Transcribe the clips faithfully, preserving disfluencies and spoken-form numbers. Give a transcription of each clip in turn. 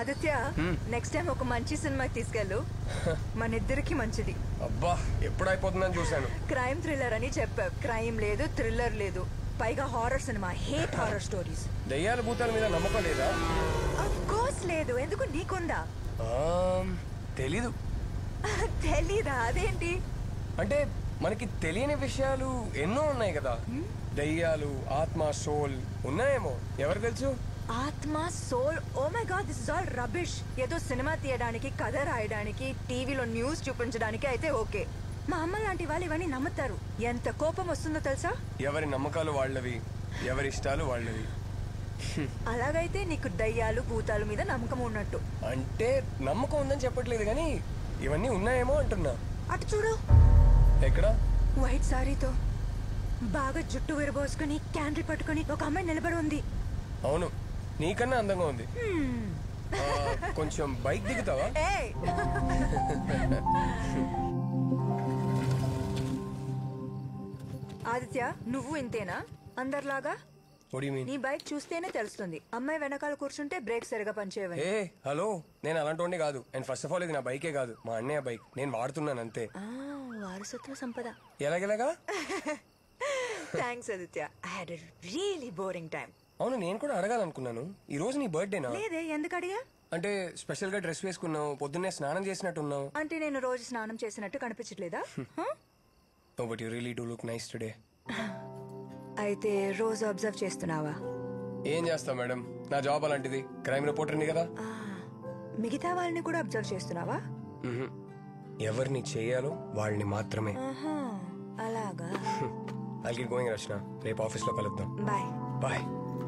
Aditya next time ఒక మంచి సినిమాకి తీసుకెళ్ళు, మన ఇద్దరికి మంచిది. అబ్బా ఎప్పుడైపోతుందని చూశాను. క్రైమ్ థ్రిల్లర్ అని చెప్పావు, క్రైమ్ లేదు థ్రిల్లర్ లేదు, పైగా horror cinema. Hate horror stories. దయ్యాల భూతాల మీద నమ్మకం లేదా? ఆఫ్ కోర్స్ లేదు. ఎందుకు, నీకుందా? తెలీదు. తెలీదా? అదేంటి? అంటే మనకి తెలియని విషయాలు ఎన్నో ఉన్నాయి కదా. దయ్యాలు, ఆత్మ, సోల్ ఉన్నాయేమో, ఎవరు తెలుసు? ఆత్మ, soul, oh my god, this is all rubbish. ఏదో సినిమా తీయడానికి, కథ రాయడానికి, టీవీలో న్యూస్ చూపించడానికి అయితే ఓకే. మా అమ్మ లాంటి వాళ్ళు ఇవన్నీ నమ్ముతారు. ఎంత కోపం వస్తుందో తెలుసా? ఎవరి నమ్మకాలు వాళ్ళవి, ఎవరి ఇష్టాలు వాళ్ళవి. అలాగైతే నీకు దయ్యాలు భూతాల మీద నమ్మకం ఉన్నట్టు. అంటే నమ్మకం ఉందని చెప్పట్లేదు కానీ ఇవన్నీ ఉన్నాయేమో అంటున్నా. అటు చూడు. ఎక్కడ? వైట్ సారీతో బాగా జుట్టు విరబోసుకుని క్యాండిల్ పట్టుకుని ఒక అమ్మాయి నిలబడి ఉంది. అవును, నీకన్నా అందంగా ఉంది. కొంచెం బైక్ దిగుతావా? ఆదిత్య, నువ్వు ఇంతేనా అందరిలాగా? నీ బైక్ చూస్తేనే తెలుస్తుంది. అమ్మాయి వెనకాల కూర్చుంటే బ్రేక్ సరిగా పనిచేయవు. ఏ హలో, నేను అలాంటి కాదు. అండ్ ఫస్ట్ ఆఫ్ ఆల్ ఇది నా బైకే కాదు, మా అన్నయ్య బైక్. నేను వాడుతున్నాను అంతే. వారసత్వ సంపద. ఎలాగెలాగా? Thanks Aditya. I had a really boring time. అవును, నేను కూడా అడగాలనుకున్నాను. ఈ రోజు నీ బర్త్డేనా? లేదే, ఎందుకు అడిగా? అంటే స్పెషల్ గా డ్రెస్ వేసుకున్నావు, పొద్దున్నే స్నానం చేసినట్టున్నావు. అంటే నేను రోజు స్నానం చేసినట్టు కనిపించట్లేదా? Oh, but you really do look nice today. అయితే రోజు అబ్జర్వ్ చేస్తున్నావా? ఏం చేస్తావు మేడం, నా జాబ్ అలాంటిది. క్రైమ్ రిపోర్టర్ని కదా. మిగతా వాళ్ళని కూడా అబ్జర్వ్ చేస్తున్నావా? ఎవరిని చేయాలో వాళ్ళని మాత్రమే. అలాగా. I'll get going, రచన. రేపు ఆఫీస్ లో కలుద్దాం. Bye bye.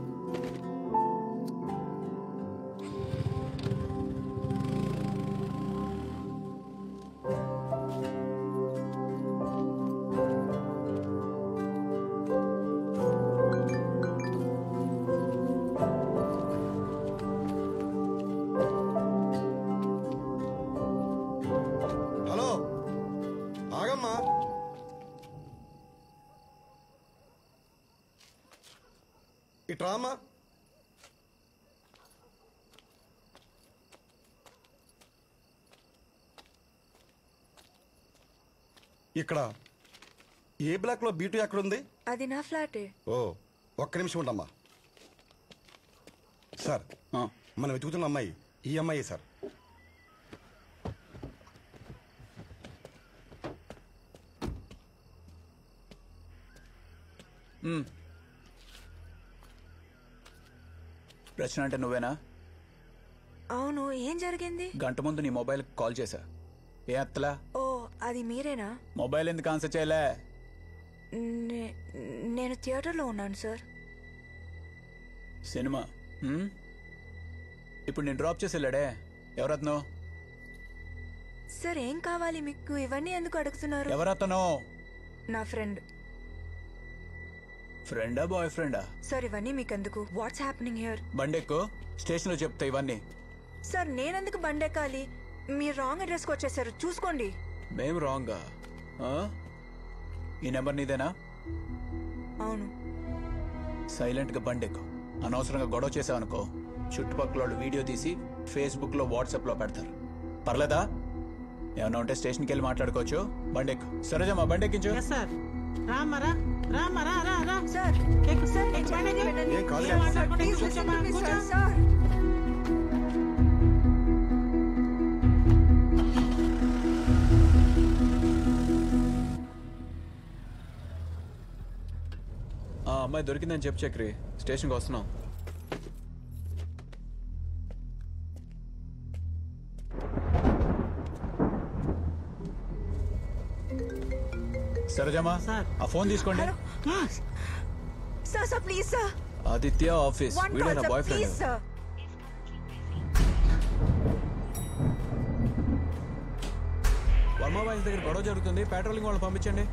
ఇట్రామా. ఇక్కడ ఏ బ్లాక్ లో బీటు ఎక్కడుంది? అది నా ఫ్లాటే. ఓ, ఒక్క నిమిషం ఉండమ్మా. సార్, మనం వెతుకుతున్న అమ్మాయి ఈ అమ్మాయి సార్. రచన అంటే నువ్వేనా? అవును, ఏం జరిగింది? గంట ముందు నీ మొబైల్ కాల్ చేశా, ఏ అత్తలా? ఓ, అది మీరేనా? మొబైల్ ఎందుకు ఆన్సర్ చేయలే? నేను థియేటర్లో ఉన్నాను సార్. సినిమా ఇప్పుడు నేను డ్రాప్ చేసి వెళ్ళాడే, ఎవరత్నో? సార్, ఏం కావాలి మీకు? ఇవన్నీ ఎందుకు అడుగుతున్నారు? ఎవరతనో? నా ఫ్రెండ్. ఫ్రెండా బాయ్ ఫ్రెండా? సార్, ఇవన్నీ మీకెందుకు? What's happening here? బండెక్కు, స్టేషన్ లో చెప్తా ఇవన్నీ. సార్, నేనెందుకు బండెక్కాలి? మీరు రాంగ్ అడ్రస్ కి వచ్చేసారు, చూసుకోండి. మేము రాంగా? ఈ నెంబర్ నీదేనా? అవును. సైలెంట్ గా బండెక్కు. అనవసరంగా గొడవ చేసావనుకో, చుట్టుపక్కల వాళ్ళు వీడియో తీసి ఫేస్బుక్ లో వాట్సాప్ లో పెడతారు. పర్లేదా? ఏమన్నా ఉంటే స్టేషన్కి వెళ్ళి మాట్లాడుకోవచ్చు. బండెక్కు. సరేజమ్మా, బండెక్కించు. రామరా రామరా రా రా సార్. ఎక్కు సార్, ఎక్కు బండెక్కు. ఏం కాదు sir, please listen to me sir. Sir, ఆ అమ్మాయి దొరికిందని చెప్పు చక్రి, స్టేషన్కి వస్తున్నాం. సరేజమ్మా, ఆ ఫోన్ తీసుకోండి. Sir sir please sir. Aditya office, వీడే నా బాయ్ ఫ్రెండ్. వర్మ బాయ్స్ దగ్గర గొడవ జరుగుతుంది, పెట్రోలింగ్ వాళ్ళని పంపించండి.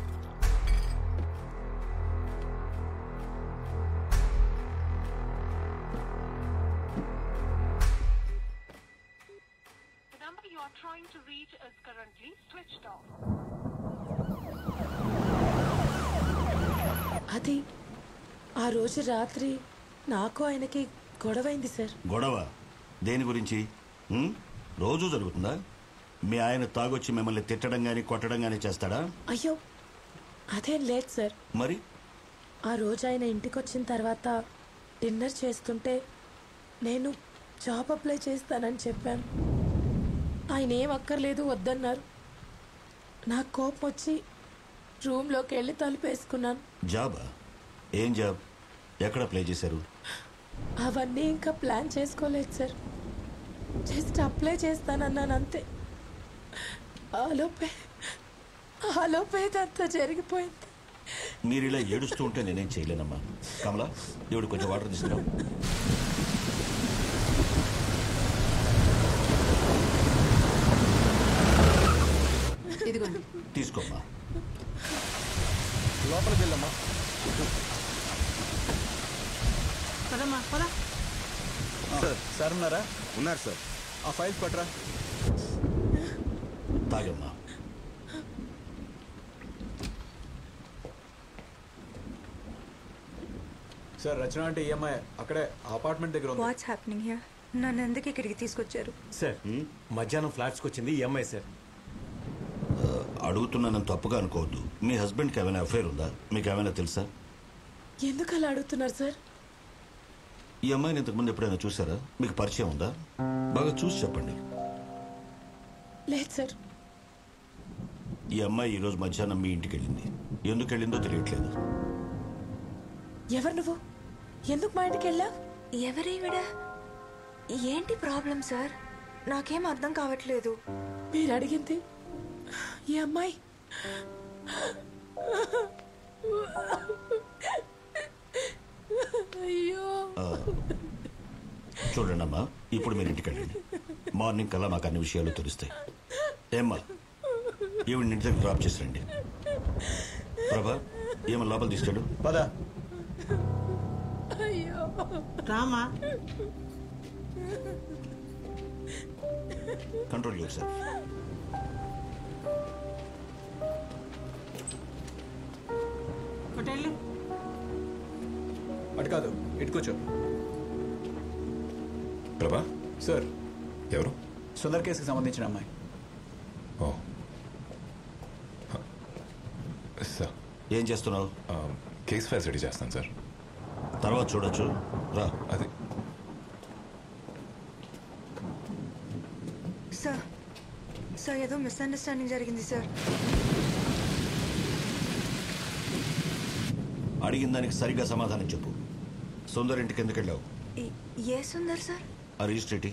అది ఆ రోజు రాత్రి నాకు ఆయనకి గొడవైంది సార్. గొడవ? దేని గురించి? ఉం? రోజూ జరుగుతుందా? మీ ఆయన తాగొచ్చి మిమ్మల్ని తిట్టడం గానీ కొట్టడం గానీ చేస్తాడా? అయ్యో అదేం లేదు సార్. మరి ఆ రోజు ఆయన ఇంటికి వచ్చిన తర్వాత డిన్నర్ చేస్తుంటే నేను జాబ్ అప్లై చేస్తానని చెప్పాను. ఆయన ఏం అక్కర్లేదు వద్దన్నారు. నాకు కోపం వచ్చి రూమ్లోకి వెళ్ళి తలుపేసుకున్నాను. జాబా? ఏం జాబ్? ఎక్కడ అప్లై చేశారు? అవన్నీ ఇంకా ప్లాన్ చేసుకోలేదు సార్. జస్ట్ అప్లై చేస్తానన్నాను అంతే. ఆలోపే ఆలోపే అంతా జరిగిపోయింది. మీరు ఇలా ఏడుస్తూ ఉంటే నేనేం చేయలేనమ్మా. కమలా, దేవుడు కొంచెం వాటర్ తీసుకురా. ఇదిగోండి. తీసుకోమ్మా. లోపలికి వెళ్ళమ్మా. పదమ్మా పద. సార్ ఉన్నారా? ఉన్నారు సార్. ఆ ఫైల్స్ పట్టరా. తాగమ్మా. సార్ రచన అంటే ఈఎంఐ అక్కడే అపార్ట్మెంట్ దగ్గర ఉంది. What's happening here? నన్ను ఎందుకు ఇక్కడికి తీసుకొచ్చారు? సార్ మధ్యాహ్నం ఫ్లాట్స్కి వచ్చింది ఈఎంఐ సార్. అడుగుతున్నానని తప్పుగా అనుకోవద్దు. మీ హస్బెండ్కి ఏమైనా అఫైర్ ఉందా? మీకు ఏమైనా తెలుసా? ఎందుకు అలా అడుగుతున్నారు సార్? ఈ అమ్మాయిని ఇంతకుముందు ఎప్పుడైనా చూసారా? మీకు పరిచయం ఉందా? బాగా చూసి చెప్పండి. లేదు సార్. ఈ అమ్మాయి ఈరోజు మధ్యాహ్నం మీ ఇంటికి వెళ్ళింది. ఎందుకు వెళ్ళిందో తెలియట్లేదు. ఎవరు నువ్వు? ఎందుకు మా ఇంటికి వెళ్ళా? ఎవరేవిడ? ఏంటి ప్రాబ్లం సార్? నాకేం అర్థం కావట్లేదు. మీరు అడిగింది ఈ అమ్మాయి. అయ్యో చూడండి అమ్మా, ఇప్పుడు మీరు ఇంటికి వెళ్ళండి. మార్నింగ్ కల్లా మాకు అన్ని విషయాలు తెలుస్తాయి. ఏమ్మా, ఈవిడ ఇంటి దగ్గర డ్రాప్ చేసి రండి. ప్రభా, ఏమో లోపల తీసుకెళ్ళు. పదా. అయ్యో Rama. Control yourself. Hotel అటు కాదు, ఇటు కూర్చో. ప్రభా, సార్ ఎవరు? సుందర్ కేసుకి సంబంధించిన అమ్మాయి. ఓ సార్, ఏం చేస్తున్నావు? కేస్ ఫైల్స్ రెడీ చేస్తాను సార్. తర్వాత చూడొచ్చు, రా. అది సార్ సార్ ఏదో మిస్అండర్స్టాండింగ్ జరిగింది సార్. అడిగిన దానికి సరిగ్గా సమాధానం చెప్పు. సుందర్ ఇంటికి ఎందుకు వెళ్ళావు? ఈ- ఏ సుందర్ సార్? ఆ రిజిస్ట్రేటి.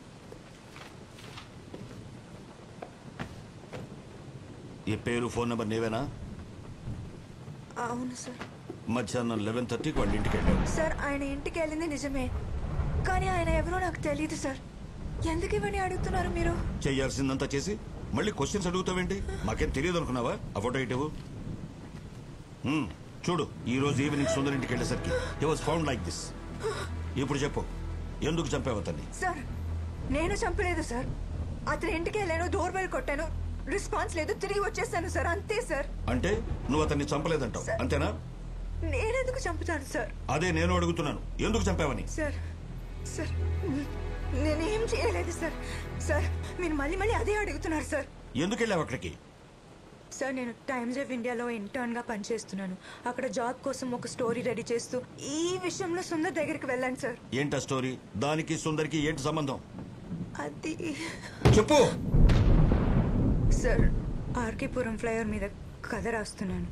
ఈ పేరు ఫోన్ నెంబర్ నీవేనా? అవును సార్. మధ్యాహ్నం లెవెన్ థర్టీకి వాళ్ళ ఇంటికి వెళ్ళావు. సార్ ఆయన ఇంటికి వెళ్ళింది నిజమే, కానీ ఆయన ఎవరో నాకు తెలియదు సార్. ఎందుకు ఇవన్నీ అడుగుతున్నారు మీరు? చెయ్యాల్సిందంతా చేసి మళ్ళీ క్వశ్చన్స్ అడుగుతావేంటి? మాకేం తెలియదు అనుకున్నావా? ఆ ఫోటో ఇటు చూడు. ఈ రోజు ఈవినింగ్ సుందర్ ఇంటికి వెళ్ళేసరికి he was found like this. ఇప్పుడు చెప్పు, ఎందుకు చంపావు అతన్ని? సార్ నేను చంపలేదు సార్. అతని ఇంటికి వెళ్ళాను, డోర్ బెల్ కొట్టాను, రెస్పాన్స్ లేదు, తిరిగి వచ్చేసాను సార్. అంతే సార్. అంటే నువ్వు అతన్ని చంపలేదంటావు, అంతేనా? నేనెందుకు చంపుతాను సార్? అదే నేను అడుగుతున్నాను, ఎందుకు చంపావని. సార్ సార్ నేనేం చేయలేదు సార్. సార్ మీరు మళ్ళీ మళ్ళీ అదే అడుగుతున్నారు సార్. ఎందుకు వెళ్ళావు అక్కడికి? సార్ నేను టైమ్స్ ఆఫ్ ఇండియాలో ఇంటర్న్ గా పనిచేస్తున్నాను. అక్కడ జాబ్ కోసం ఒక స్టోరీ రెడీ చేస్తూ ఈ విషయంలో సుందర్ దగ్గరికి వెళ్ళాను సార్. ఏంటా స్టోరీ? దానికి సుందర్కి ఏంటి సంబంధం? అది చెప్పు. సార్ ఆర్కేపురం ఫ్లైఓవర్ మీద కథ రాస్తున్నాను.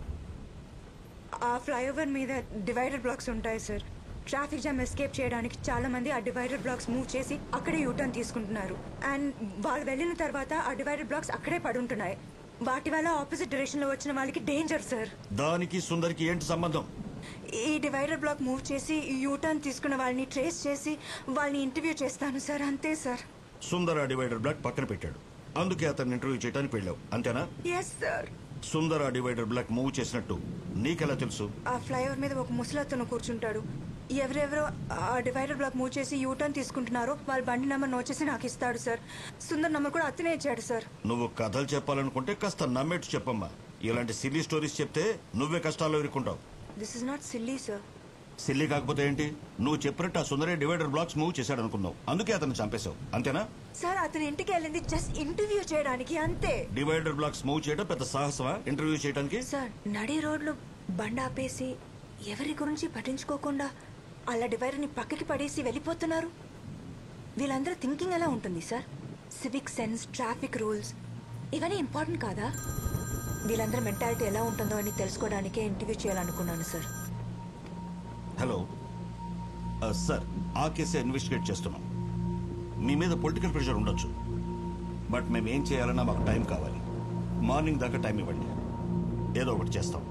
ఆ ఫ్లైఓవర్ మీద డివైడర్ బ్లాక్స్ ఉంటాయి సార్. ట్రాఫిక్ జామ్ ఎస్కేప్ చేయడానికి చాలా మంది ఆ డివైడర్ బ్లాక్స్ మూవ్ చేసి అక్కడే యూటర్న్ తీసుకుంటున్నారు. అండ్ వాళ్ళు వెళ్ళిన తర్వాత ఆ డివైడర్ బ్లాక్స్ అక్కడే పడుంటున్నాయి. వాటి వల్ల ఆపోజిట్ డైరెక్షన్ లో వచ్చిన వాళ్ళకి డేంజర్ సార్. దానికి సుందర్కి ఏంటి సంబంధం? ఈ డివైడర్ బ్లాక్ మూవ్ చేసి యూటర్న్ తీసుకున్న వాళ్ళని ట్రేస్ చేసి వాళ్ళని ఇంటర్వ్యూ చేస్తాను సార్. అంతే సార్. సుందర్ ఆ డివైడర్ బ్లాక్ పక్కన పెట్టాడు, అందుకే అతన్ని ఇంటర్వ్యూ చేయడానికి వెళ్ళావు, అంతేనా? Yes sir. సుందర్ ఆ డివైడర్ బ్లాక్ మూవ్ చేసినట్టు నీకెలా తెలుసు? ఆ ఫ్లైఓవర్ మీద ఒక ముసలతను కూర్చుంటాడు. ఎవరెవరో ఆ డివైడర్ బ్లాక్ మూవ్ చేసి యూటర్న్ తీసుకుంటున్నారో వాళ్ళ బండి నెంబర్ నోట్ చేసి నాకు ఇస్తాడు సార్. సుందర్ నెంబర్ కూడా అతనే ఇచ్చాడు సార్. నువ్వు కథలు చెప్పాలనుకుంటే కాస్త నమ్మేట్టు చెప్పమ్మా. ఇలాంటి సిల్లీ స్టోరీస్ చెప్తే నువ్వే కష్టాల్లో ఇరుక్కుంటావు. This is not silly sir. Silly కాకపోతే ఏంటి? నువ్వు చెప్పినట్టు ఆ సుందరే డివైడర్ బ్లాక్స్ మూవ్ చేశాడు అనుకుందాం, అందుకే అతను చంపేశావు, అంతేనా? సార్ అతని ఇంటికి వెళ్ళింది జస్ట్ ఇంటర్వ్యూ చేయడానికి అంతే. డివైడర్ బ్లాక్స్ మూవ్ చేయడం పెద్ద సాహసమా ఇంటర్వ్యూ చేయడానికి? సార్ నడి రోడ్లు బండ ఆపేసి ఎవరి గురించి పట్టించుకోకుండా అలా డివైడర్ని పక్కకి పడేసి వెళ్ళిపోతున్నారు. వీళ్ళందరూ థింకింగ్ ఎలా ఉంటుంది sir? Civic sense, traffic rules ఇవన్నీ ఇంపార్టెంట్ కాదా? వీళ్ళందరూ మెంటాలిటీ ఎలా ఉంటుందో అని తెలుసుకోవడానికే ఇంటర్వ్యూ చేయాలనుకున్నాను సార్. హలో సార్, ఆ కేసే ఇన్వెస్టిగేట్ చేస్తున్నాం. మీ మీద పొలిటికల్ ప్రెషర్ ఉండొచ్చు, బట్ మేము ఏం చేయాలన్నా మాకు టైం కావాలి. మార్నింగ్ దాకా టైం ఇవ్వండి, ఏదో ఒకటి చేస్తాం.